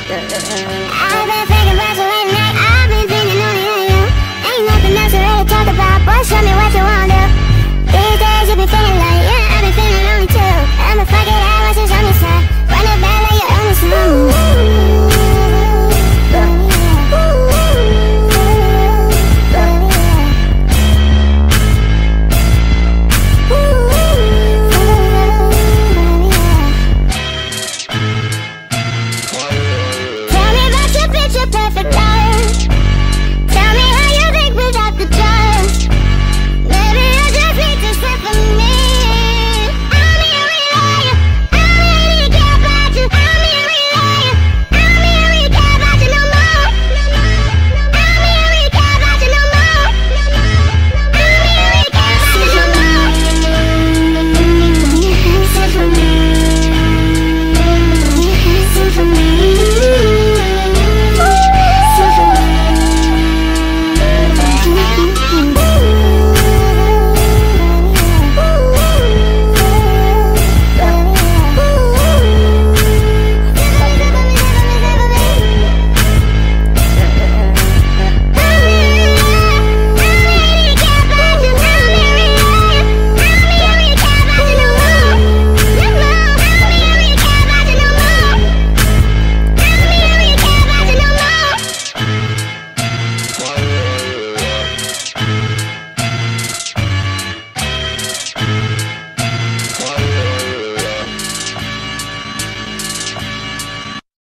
I've been thinking about you late night. I've been thinking only of you. Ain't nothing else to really talk about, but show me what you wanna do. These days you be feeling like